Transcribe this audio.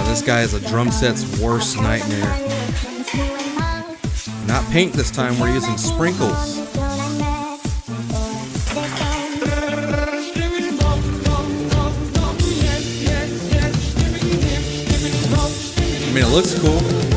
This guy is a drum set's worst nightmare. Not paint this time, we're using sprinkles. I mean, it looks cool.